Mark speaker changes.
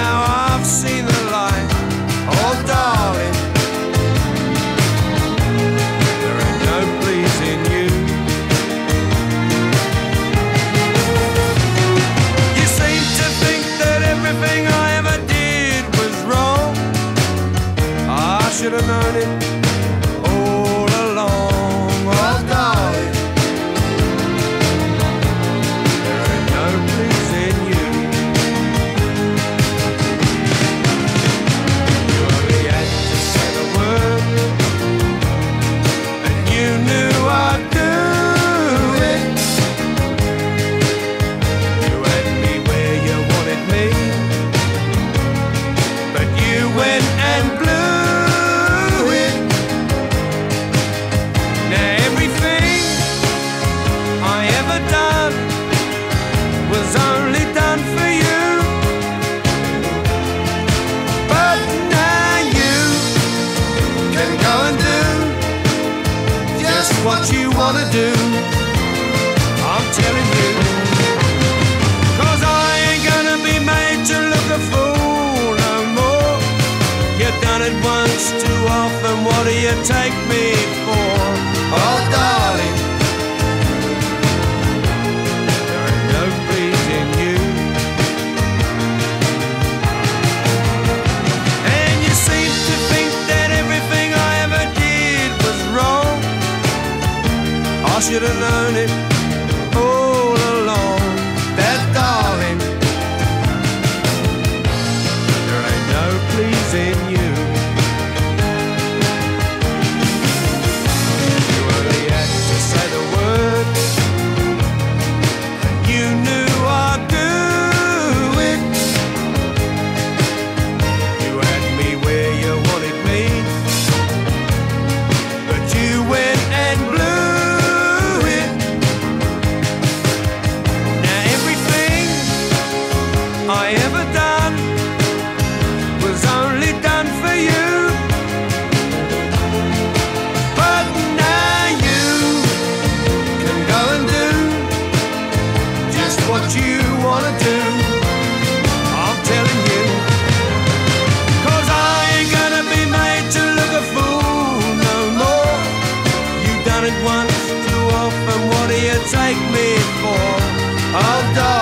Speaker 1: now I've seen the light. Oh darling, there ain't no pleasing you. You seem to think that everything I ever did was wrong. I should have known it all along. Oh darling, there ain't no pleasing you. You only had to say the word, and you knew I'd do it. You had me where you wanted me, but you went and blew it. Now everything I ever done was only done for you, but now you can go and do just what you wanna do. I'm telling you, 'cause I ain't gonna be made to look a fool no more. You've done it once too often, what do you take me for? Oh darling, there ain't no pleasing you. And you seem to think that everything I ever did was wrong. I should have known it all along. That darling, there ain't no pleasing you. You only had to say the word, and you knew I'd do it. You had me where you wanted me, but you went and blew it. Now everything I ever done was only done for you, but now you can go and do just what you wanna do. I'm telling you, 'cause I ain't gonna be made to look a fool no more. You done it once too often, what do you take me for? Oh darling,